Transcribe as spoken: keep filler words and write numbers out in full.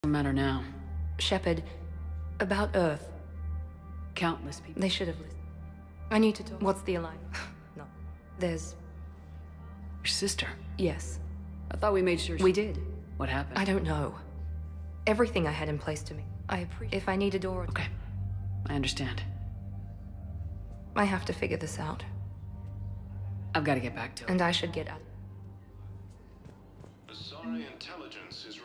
Matter now. Shepard, about Earth. Countless people. They should have listened. I need to talk. What's the align? No. There's... Your sister? Yes. I thought we made sure she... We did. What happened? I don't know. Everything I had in place to me. I appreciate... If I need a door... Okay. I understand. I have to figure this out. I've got to get back to it. And I should get out. Asari intelligence is